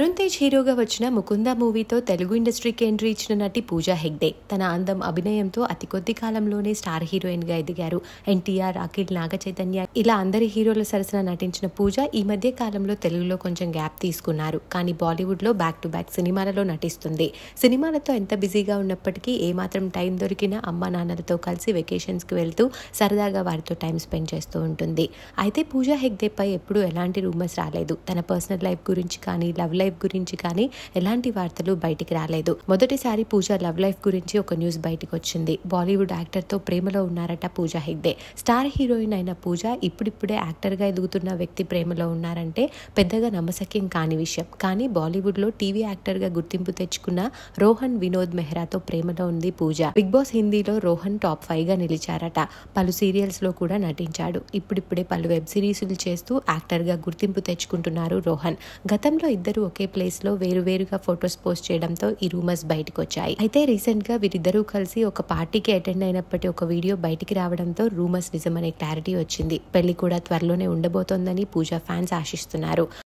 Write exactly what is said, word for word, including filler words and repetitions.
వరుణ్ తేజ్ హీరోగా వచ్చిన ముకుంద మూవీతో తెలుగు ఇండస్ట్రీకి ఎంట్రీ ఇచ్చిన నటి పూజా హెగ్డే తన అందం అభినయంతో అతి కొద్ది కాలంలోనే స్టార్ హీరోయిన్ గా ఎదిగారు. ఎన్టీఆర్, అఖిల్, నాగ చైతన్య ఇలా అందరి హీరోల సరసన నటించిన పూజ ఈ మధ్య కాలంలో తెలుగులో కొంచెం గ్యాప్ తీసుకున్నారు. కానీ బాలీవుడ్ లో బ్యాక్ టు బ్యాక్ సినిమాలలో నటిస్తుంది. సినిమాలతో ఎంత బిజీగా ఉన్నప్పటికీ ఏమాత్రం టైం దొరికినా అమ్మా నాన్నలతో కలిసి వెకేషన్స్ కి వెళ్తూ సరదాగా వారితో టైం స్పెండ్ చేస్తూ ఉంటుంది. అయితే పూజా హెగ్డే పై ఎప్పుడూ ఎలాంటి రూమర్స్ రాలేదు. తన పర్సనల్ లైఫ్ గురించి కానీ లవ్ లైఫ్ గురించి కానీ ఎలాంటి వార్తలు బయటికి రాలేదు. మొదటిసారి పూజా లవ్ లైఫ్ గురించి ఒక న్యూస్ బయటకు వచ్చింది. బాలీవుడ్ యాక్టర్ తో ప్రేమలో ఉన్నారట పూజా హెగ్డే. స్టార్ హీరోయిన్ అయిన పూజ ఇప్పుడిప్పుడే యాక్టర్ గా ఎదుగుతున్న వ్యక్తి ప్రేమలో ఉన్నారంటే పెద్దగా నమ్మశక్యం కాని విషయం. కానీ బాలీవుడ్ లో టీవీ యాక్టర్ గా గుర్తింపు తెచ్చుకున్న రోహన్ వినోద్ మెహ్రాతో ప్రేమలో ఉంది పూజ. బిగ్ బాస్ హిందీలో రోహన్ టాప్ ఫైవ్ గా నిలిచారట. పలు సీరియల్స్ లో కూడా నటించాడు. ఇప్పుడిప్పుడే పలు వెబ్ సిరీస్లు చేస్తూ యాక్టర్ గా గుర్తింపు తెచ్చుకుంటున్నారు రోహన్. గతంలో ఇద్దరు ఒకే ప్లేస్ లో వేరు వేరుగా ఫొటోస్ పోస్ట్ చేయడంతో ఈ రూమర్స్ బయటకు వచ్చాయి. అయితే రీసెంట్ గా వీరిద్దరూ కలిసి ఒక పార్టీకి అటెండ్ అయినప్పటి ఒక వీడియో బయటికి రావడంతో రూమర్స్ నిజమనే క్లారిటీ వచ్చింది. పెళ్లి కూడా త్వరలోనే ఉండబోతోందని పూజా ఫ్యాన్స్ ఆశిస్తున్నారు.